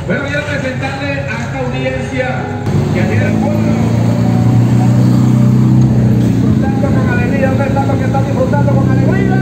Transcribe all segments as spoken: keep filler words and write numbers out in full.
Bueno, voy a presentarle a esta audiencia que ayer disfrutando con alegría. ¿Dónde están los que están disfrutando con alegría?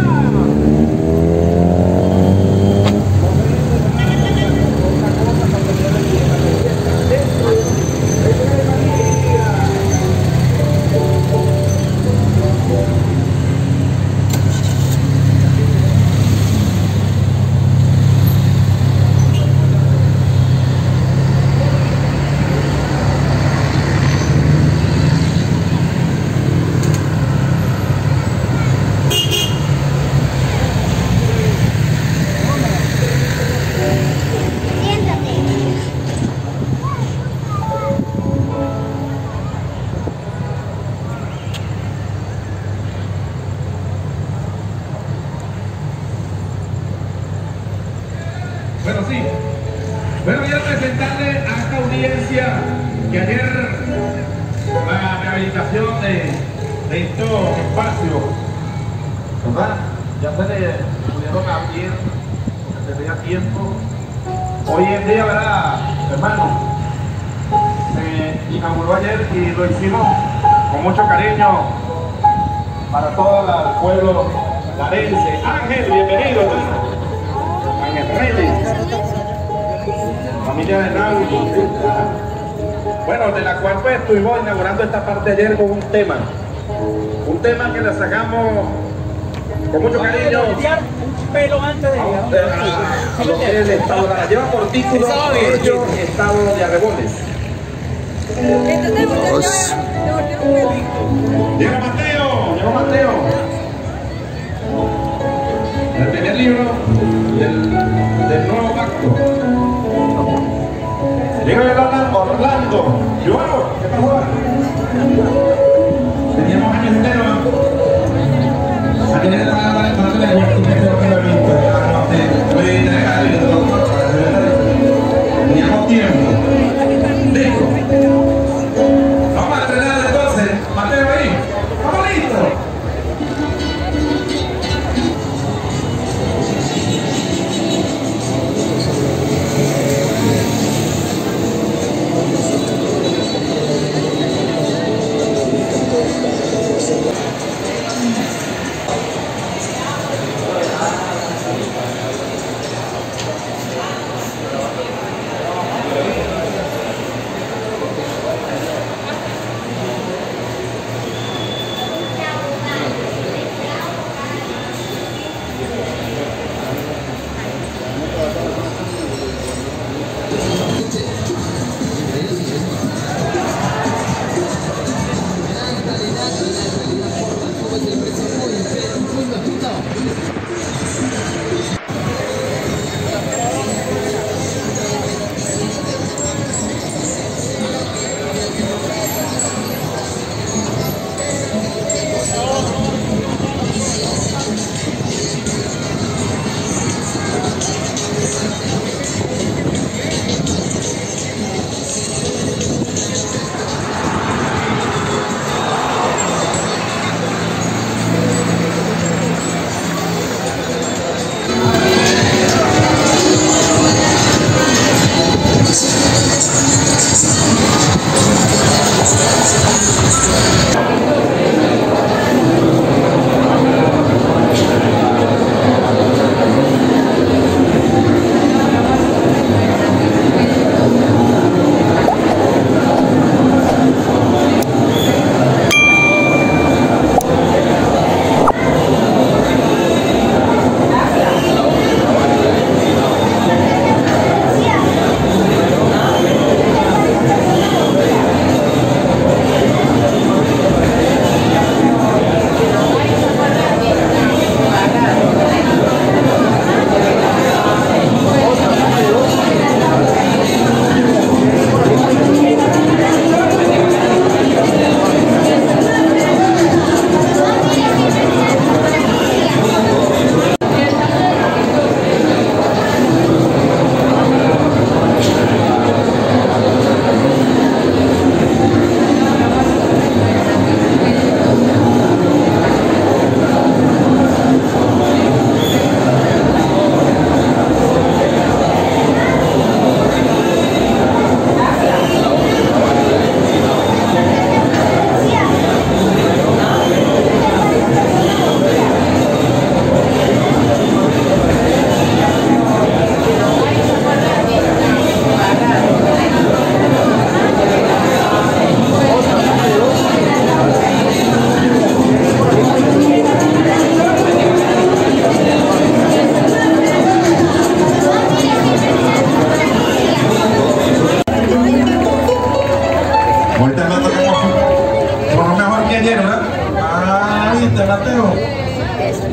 Bueno, sí. Bueno, voy a presentarle a esta audiencia que ayer la rehabilitación de, de estos espacios, ¿verdad? Ya se le pudieron abrir desde ya tiempo. Hoy en día, ¿verdad, hermano? Se inauguró ayer y lo hicimos con mucho cariño para todo el pueblo larense. Ángel, bienvenido, hermano. Reyes, familia de Nauru. Bueno, de la cual pues estuvimos inaugurando esta parte ayer con un tema, un tema que le sacamos con mucho cariño un pelo antes de a, a, a lo que es el estado, la lleva por título Ello, Estado de Arreboles. Llega Mateo, llegó Mateo. El primer libro del, del nuevo pacto. Llega el Orlando, Orlando. Joao, ¿qué pasó? Teníamos años enteros. Aquí en esta palabra de parte de la teníamos tiempo. Listo. Vamos a entrenar entonces. Mateo ahí. Vamos listos.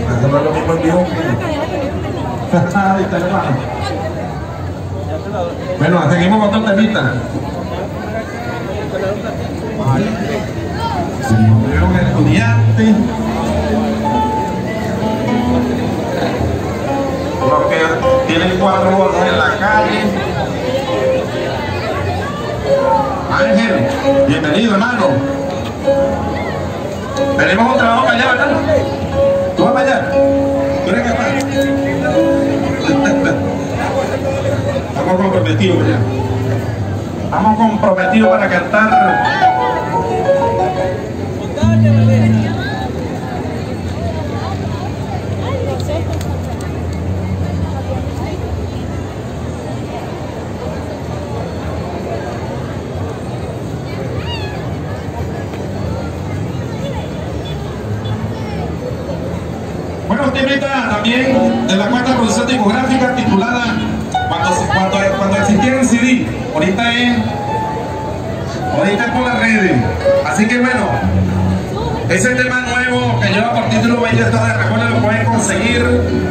Eso no es lo mismo en vivo. Ahí está, hermano. Bueno, seguimos con otro temita. Veo un estudiante. Los que tienen cuatro bolsas en la calle. Ángel, bienvenido, hermano. Venimos otra vez para allá, ¿verdad? ¿Tú vas para allá? ¿Tú eres capaz? Estamos comprometidos ya. Estamos comprometidos para cantar. Bueno, usted invita también de la cuarta producción discográfica titulada Cuando, cuando, cuando existía el C D. Ahorita es, ahorita es por las redes. Así que bueno, ese tema nuevo que lleva por título Bella Tarde, recuerden, lo pueden conseguir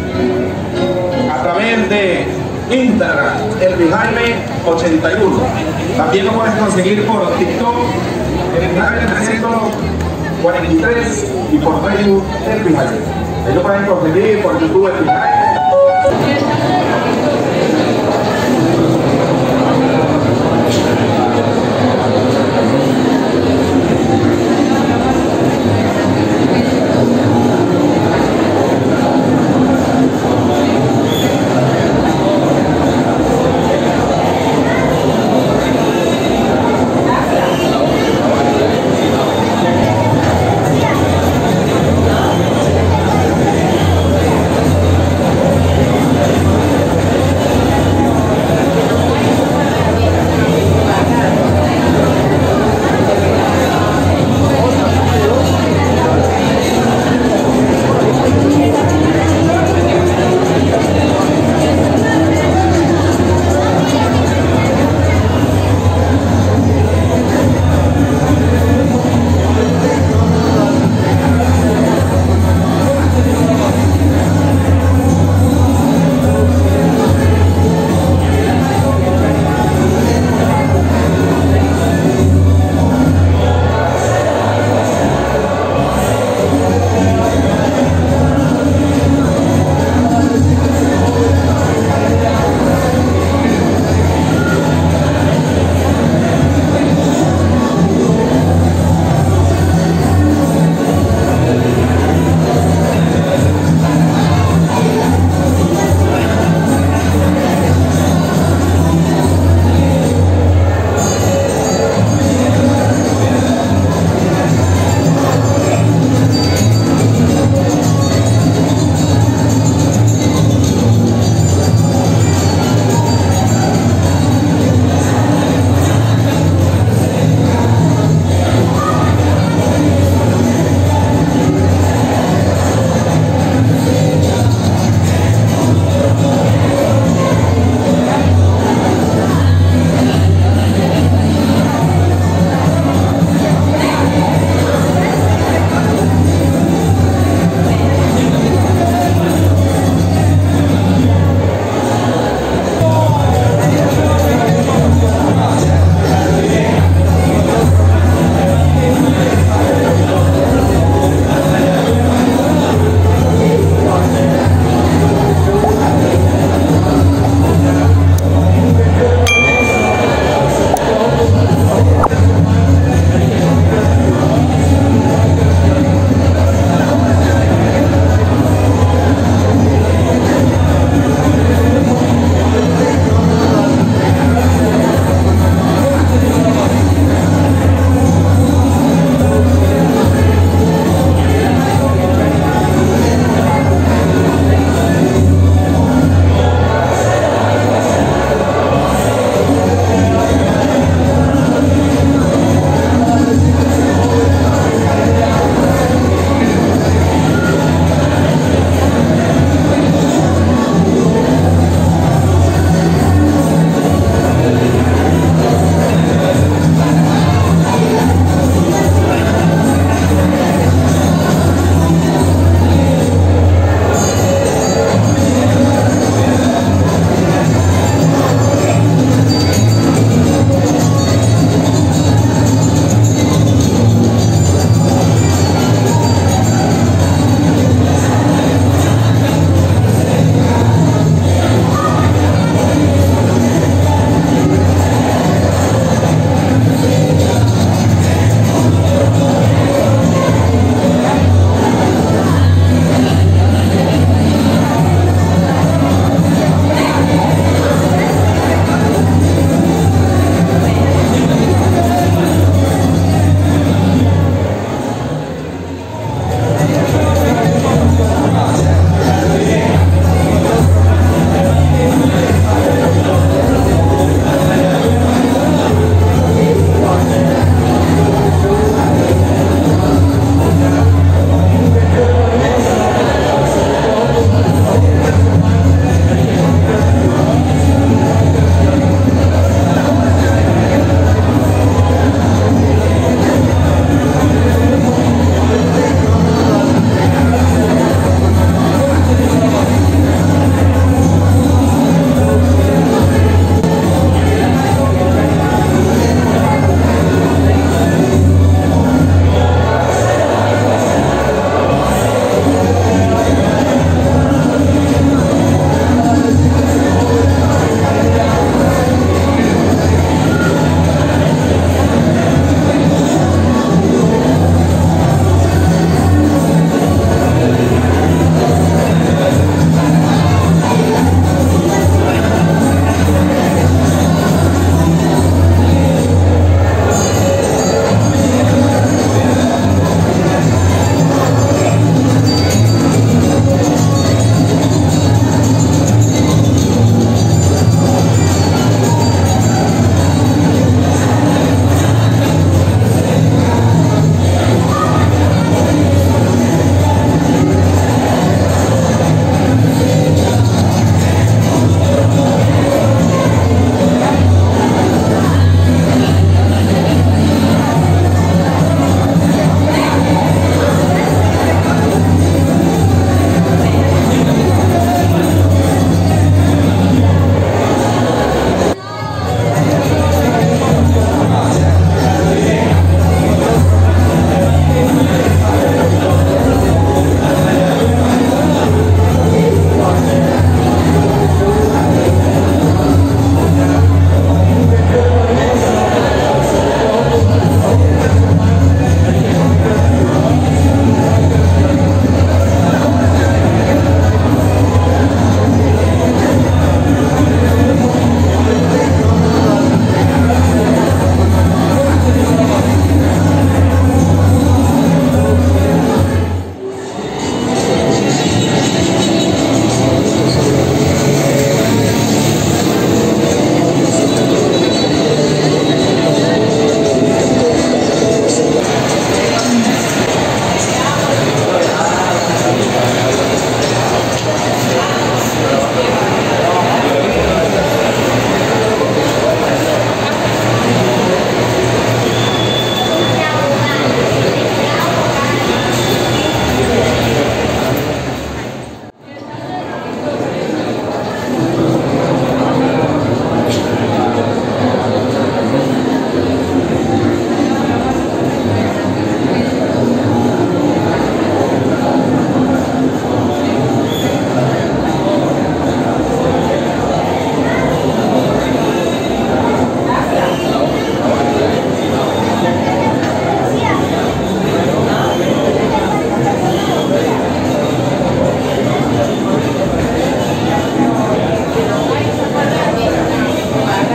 a través de Instagram, Elvijaime ochenta y uno. También lo puedes conseguir por TikTok, Elvijaime trescientos cuarenta y tres, y por Facebook, Elvijaime. Ellos pueden conseguir por YouTube el final.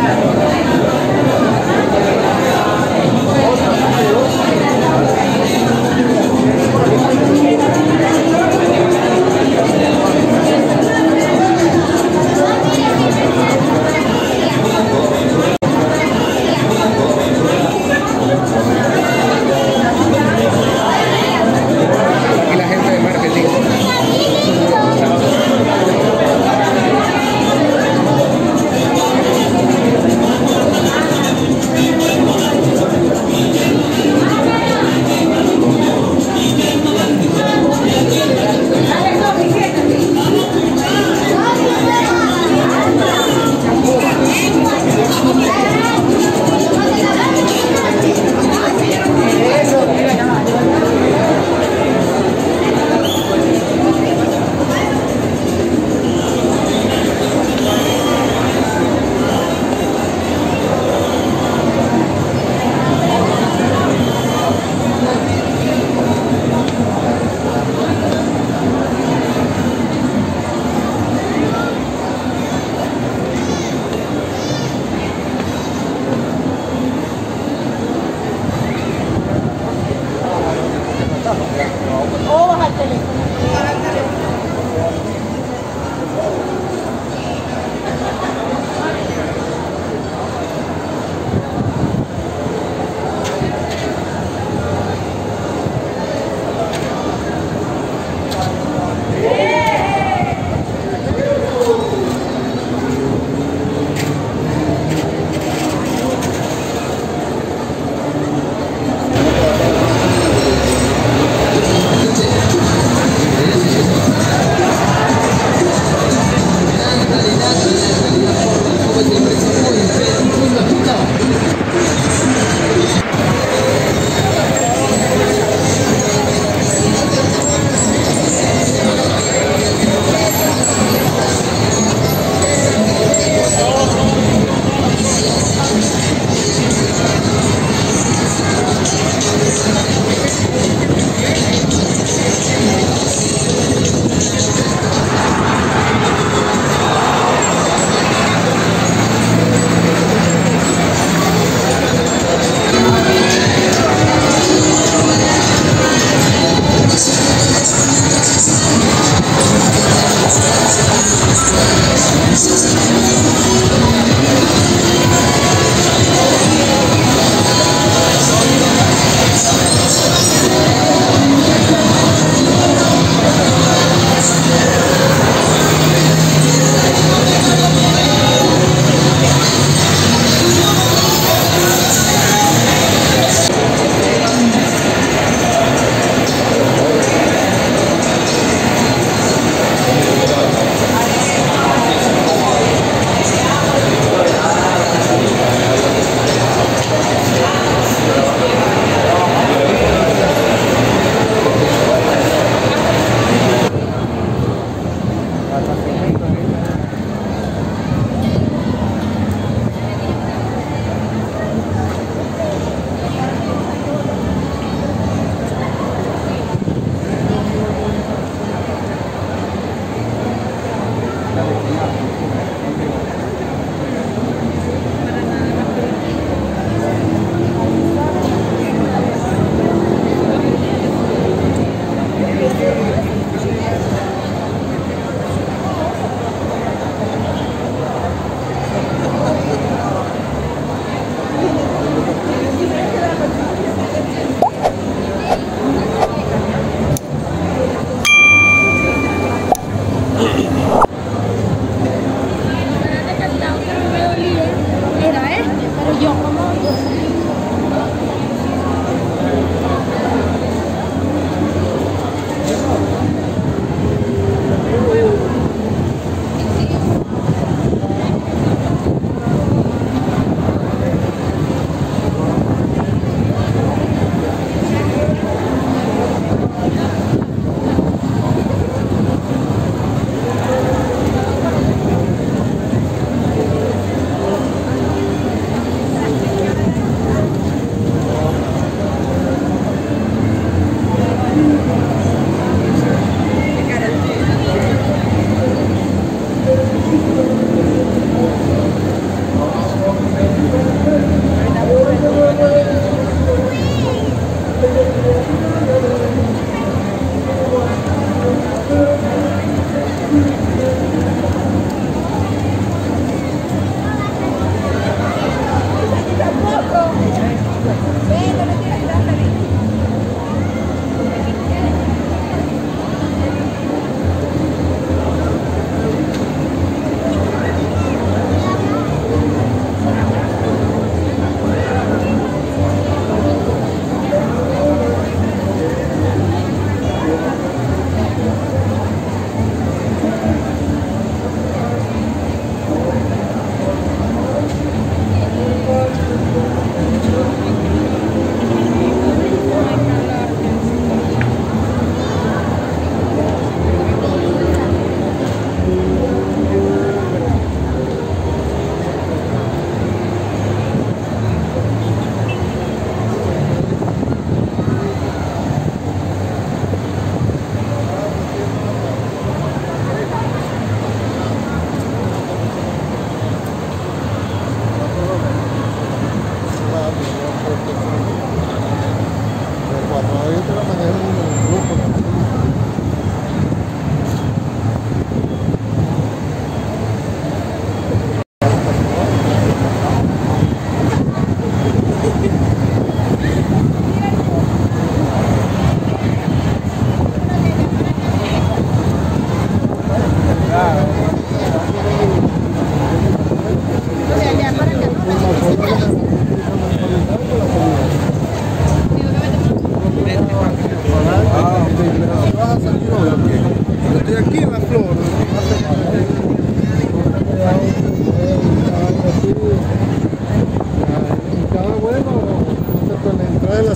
Thank you.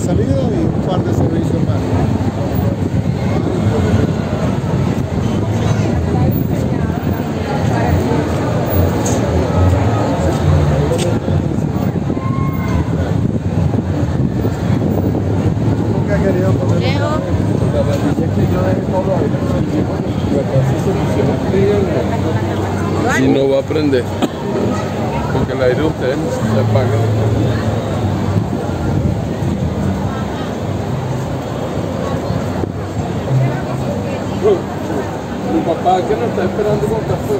salida y un par de servicios más. Nunca he querido poner Leo. la verdad es que yo dejé todo ahí, porque así se funciona frío y no va a prender, porque el aire usted se apaga. Mi papá que nos está esperando con café.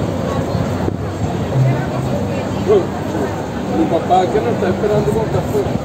Mi papá que nos está esperando con café.